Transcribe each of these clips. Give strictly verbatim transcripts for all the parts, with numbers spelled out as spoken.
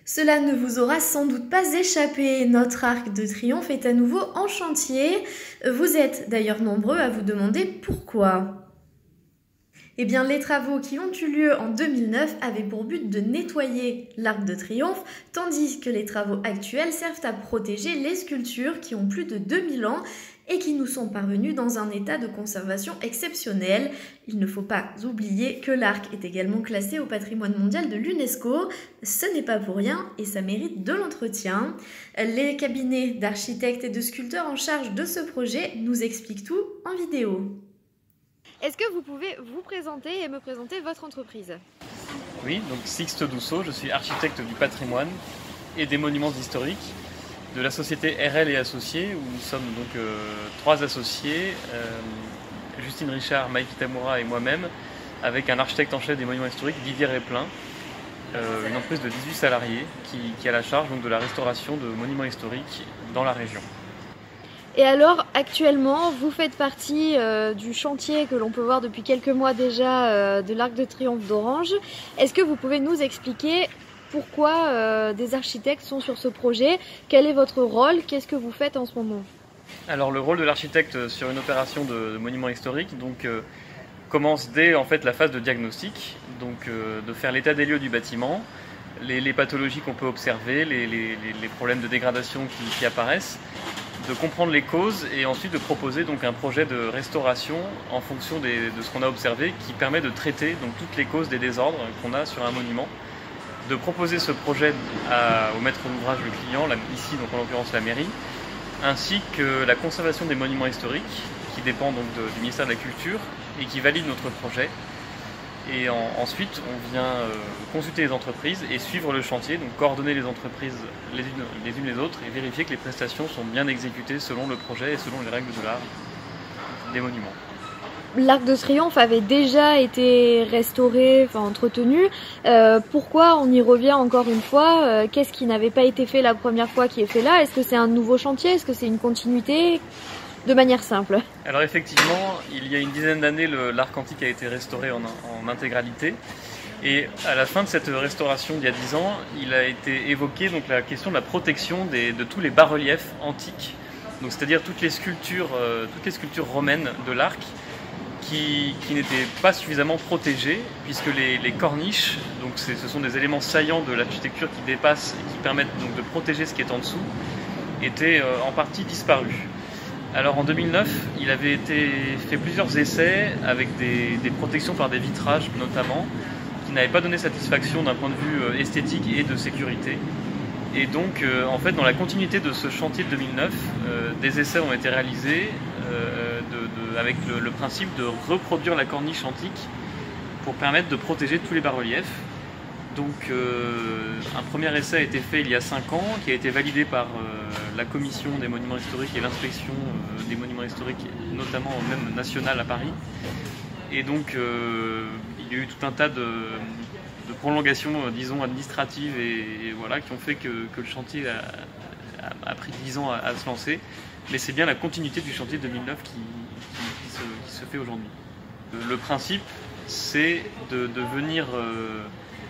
Cela ne vous aura sans doute pas échappé, notre arc de triomphe est à nouveau en chantier. Vous êtes d'ailleurs nombreux à vous demander pourquoi. Eh bien, les travaux qui ont eu lieu en deux mille neuf avaient pour but de nettoyer l'Arc de Triomphe, tandis que les travaux actuels servent à protéger les sculptures qui ont plus de deux mille ans et qui nous sont parvenues dans un état de conservation exceptionnel. Il ne faut pas oublier que l'Arc est également classé au patrimoine mondial de l'UNESCO. Ce n'est pas pour rien et ça mérite de l'entretien. Les cabinets d'architectes et de sculpteurs en charge de ce projet nous expliquent tout en vidéo. Est-ce que vous pouvez vous présenter et me présenter votre entreprise? Oui, donc Sixte Douceau, je suis architecte du patrimoine et des monuments historiques de la société R L et Associés, où nous sommes donc euh, trois associés, euh, Justine Richard, Mike Kitamura et moi-même, avec un architecte en chef des monuments historiques, Didier Réplin, euh, une entreprise de dix-huit salariés qui, qui a la charge donc, de la restauration de monuments historiques dans la région. Et alors, actuellement, vous faites partie euh, du chantier que l'on peut voir depuis quelques mois déjà euh, de l'Arc de Triomphe d'Orange. Est-ce que vous pouvez nous expliquer pourquoi euh, des architectes sont sur ce projet? Quel est votre rôle? Qu'est-ce que vous faites en ce moment? Alors, le rôle de l'architecte sur une opération de, de monument historique donc, euh, commence dès en fait, la phase de diagnostic, donc euh, de faire l'état des lieux du bâtiment, les, les pathologies qu'on peut observer, les, les, les problèmes de dégradation qui, qui apparaissent, de comprendre les causes et ensuite de proposer donc un projet de restauration en fonction des, de ce qu'on a observé qui permet de traiter donc toutes les causes des désordres qu'on a sur un monument, de proposer ce projet à, au maître d'ouvrage, le client, là, ici donc en l'occurrence la mairie, ainsi que la conservation des monuments historiques qui dépend donc de, du ministère de la Culture et qui valide notre projet. Et en, ensuite, on vient euh, consulter les entreprises et suivre le chantier, donc coordonner les entreprises les unes, les unes les autres et vérifier que les prestations sont bien exécutées selon le projet et selon les règles de l'art des monuments. L'Arc de Triomphe avait déjà été restauré, enfin entretenu. Euh, pourquoi on y revient encore une fois? euh, Qu'est-ce qui n'avait pas été fait la première fois qui est fait là? Est-ce que c'est un nouveau chantier? Est-ce que c'est une continuité? De manière simple. Alors effectivement, il y a une dizaine d'années, l'Arc antique a été restauré en, en intégralité. Et à la fin de cette restauration d'il y a dix ans, il a été évoqué donc, la question de la protection des, de tous les bas-reliefs antiques. C'est-à-dire toutes les sculptures, euh, toutes les sculptures romaines de l'Arc qui, qui n'étaient pas suffisamment protégées, puisque les, les corniches, donc ce sont des éléments saillants de l'architecture qui dépassent et qui permettent donc, de protéger ce qui est en dessous, étaient euh, en partie disparus. Alors en deux mille neuf, il avait été fait plusieurs essais avec des, des protections par des vitrages notamment, qui n'avaient pas donné satisfaction d'un point de vue esthétique et de sécurité. Et donc euh, en fait dans la continuité de ce chantier de deux mille neuf, euh, des essais ont été réalisés euh, de, de, avec le, le principe de reproduire la corniche antique pour permettre de protéger tous les bas-reliefs. Donc euh, un premier essai a été fait il y a cinq ans, qui a été validé par euh, la commission des monuments historiques et l'inspection euh, des monuments historiques, notamment même nationale à Paris. Et donc euh, il y a eu tout un tas de, de prolongations, euh, disons, administratives et, et voilà, qui ont fait que, que le chantier a, a, a pris dix ans à, à se lancer. Mais c'est bien la continuité du chantier de deux mille neuf qui, qui, qui, se, qui se fait aujourd'hui. Le principe, c'est de, de venir... Euh,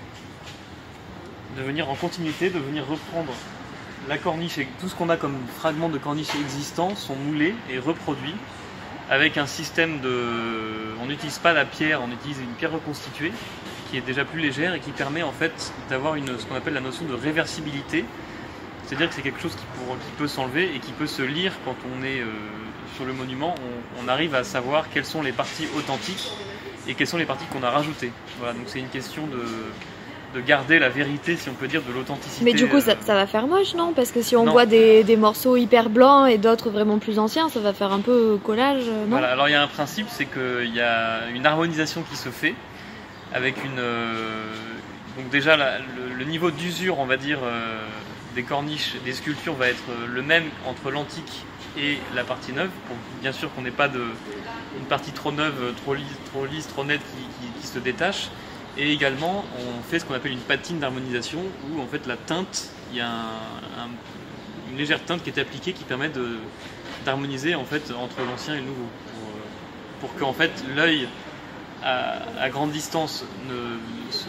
de venir en continuité, de venir reprendre la corniche et tout ce qu'on a comme fragments de corniche existants sont moulés et reproduits avec un système de... On n'utilise pas la pierre, on utilise une pierre reconstituée qui est déjà plus légère et qui permet en fait d'avoir une, ce qu'on appelle la notion de réversibilité. C'est-à-dire que c'est quelque chose qui, pour, qui peut s'enlever et qui peut se lire quand on est euh, sur le monument. On, on arrive à savoir quelles sont les parties authentiques et quelles sont les parties qu'on a rajoutées. Voilà, donc c'est une question de... de garder la vérité, si on peut dire, de l'authenticité. Mais du coup, ça, ça va faire moche, non? Parce que si on non. voit des, des morceaux hyper blancs et d'autres vraiment plus anciens, ça va faire un peu collage, non? Voilà, alors il y a un principe, c'est qu'il y a une harmonisation qui se fait, avec une... Euh, donc déjà, la, le, le niveau d'usure, on va dire, euh, des corniches, des sculptures va être le même entre l'antique et la partie neuve, pour bien sûr qu'on n'ait pas de, une partie trop neuve, trop lisse, trop, lisse, trop nette qui, qui, qui se détache. Et également, on fait ce qu'on appelle une patine d'harmonisation, où en fait la teinte, il y a un, un, une légère teinte qui est appliquée qui permet d'harmoniser en fait entre l'ancien et le nouveau, pour, pour que en fait l'œil à, à grande distance ne, se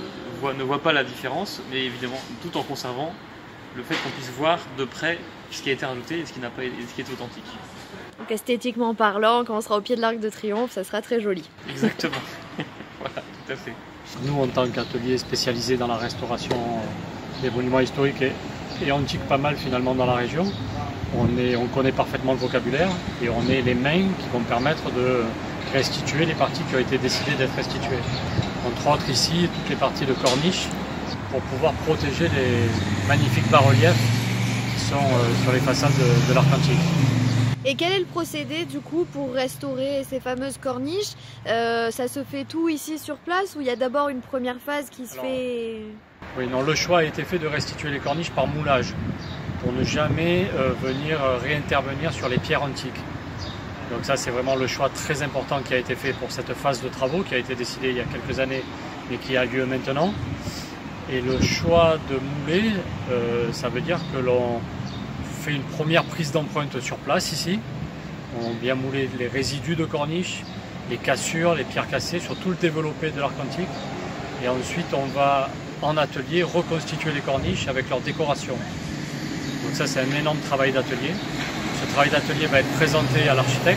voit, ne voit pas la différence, mais évidemment tout en conservant le fait qu'on puisse voir de près ce qui a été rajouté et ce qui n'a pas, et ce qui est authentique. Donc esthétiquement parlant, quand on sera au pied de l'Arc de Triomphe, ça sera très joli. Exactement, voilà, tout à fait. Nous, en tant qu'atelier spécialisé dans la restauration des monuments historiques et, et antiques pas mal finalement dans la région, on, est, on connaît parfaitement le vocabulaire et on est les mains qui vont permettre de restituer les parties qui ont été décidées d'être restituées. Entre autres ici, toutes les parties de corniche pour pouvoir protéger les magnifiques bas-reliefs qui sont euh, sur les façades de, de l'Arc antique. Et quel est le procédé du coup pour restaurer ces fameuses corniches? euh, Ça se fait tout ici sur place ou il y a d'abord une première phase qui se Alors, fait... Oui, non, le choix a été fait de restituer les corniches par moulage pour ne jamais euh, venir euh, réintervenir sur les pierres antiques. Donc ça c'est vraiment le choix très important qui a été fait pour cette phase de travaux qui a été décidée il y a quelques années mais qui a lieu maintenant. Et le choix de mouler, euh, ça veut dire que l'on fait une première prise d'empreinte sur place ici. On vient mouler les résidus de corniche, les cassures, les pierres cassées sur tout le développé de l'Arc antique. Et ensuite on va en atelier reconstituer les corniches avec leur décoration. Donc ça c'est un énorme travail d'atelier. Ce travail d'atelier va être présenté à l'architecte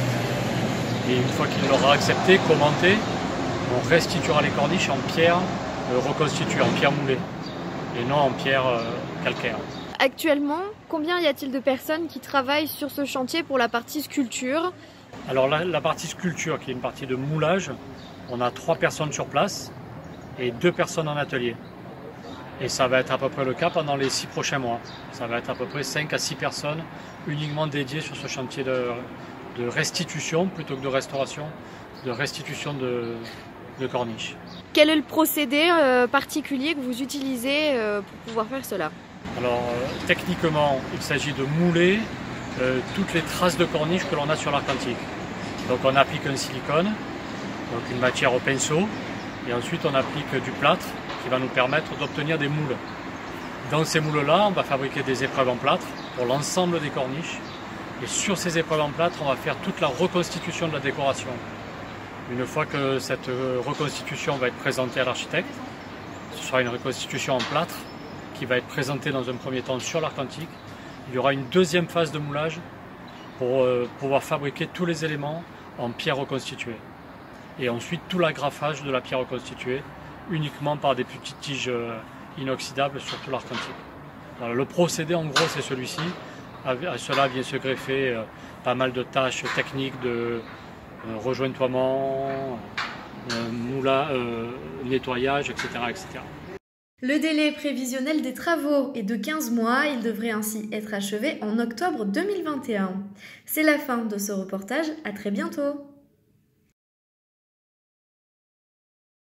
et une fois qu'il l'aura accepté, commenté, on restituera les corniches en pierre euh, reconstituée, en pierre moulée et non en pierre euh, calcaire. Actuellement, combien y a-t-il de personnes qui travaillent sur ce chantier pour la partie sculpture? Alors la, la partie sculpture, qui est une partie de moulage, on a trois personnes sur place et deux personnes en atelier. Et ça va être à peu près le cas pendant les six prochains mois. Ça va être à peu près cinq à six personnes uniquement dédiées sur ce chantier de, de restitution plutôt que de restauration, de restitution de, de corniches. Quel est le procédé euh, particulier que vous utilisez euh, pour pouvoir faire cela? Alors euh, techniquement, il s'agit de mouler euh, toutes les traces de corniche que l'on a sur l'Arc antique. Donc on applique un silicone, donc une matière au pinceau, et ensuite on applique du plâtre qui va nous permettre d'obtenir des moules. Dans ces moules-là, on va fabriquer des épreuves en plâtre pour l'ensemble des corniches. Et sur ces épreuves en plâtre, on va faire toute la reconstitution de la décoration. Une fois que cette reconstitution va être présentée à l'architecte, ce sera une reconstitution en plâtre qui va être présentée dans un premier temps sur l'Arc antique. Il y aura une deuxième phase de moulage pour euh, pouvoir fabriquer tous les éléments en pierre reconstituée. Et ensuite tout l'agrafage de la pierre reconstituée uniquement par des petites tiges inoxydables sur tout l'Arc antique. Alors, le procédé en gros c'est celui-ci. À cela vient se greffer euh, pas mal de tâches techniques de euh, rejointoiement, euh, moulage, euh, nettoyage, et cetera, et cetera. Le délai prévisionnel des travaux est de quinze mois, il devrait ainsi être achevé en octobre deux mille vingt et un. C'est la fin de ce reportage, à très bientôt.